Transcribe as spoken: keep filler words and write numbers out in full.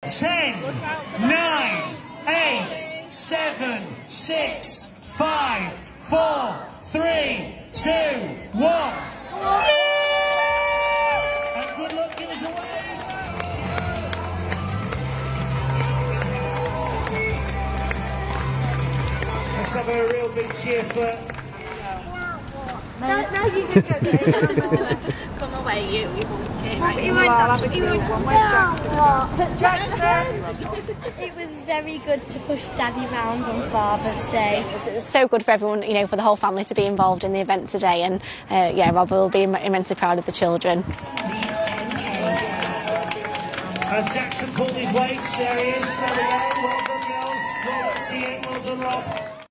Ten, nine, eight, seven, six, five, four, three, two, one. And good luck, give us a wave. Let's have a real big cheer for... No, no, you can go there. Come away, you. You won't right. He won't have a good one. Where's Jackson? Jackson! It was very good to push Daddy round on Father's Day. It was so good for everyone, you know, for the whole family to be involved in the event today, and uh, yeah, Rob will be immensely proud of the children. As Jackson pulled his weight, there he is. There we go. Well done, girls. Well done, Rob.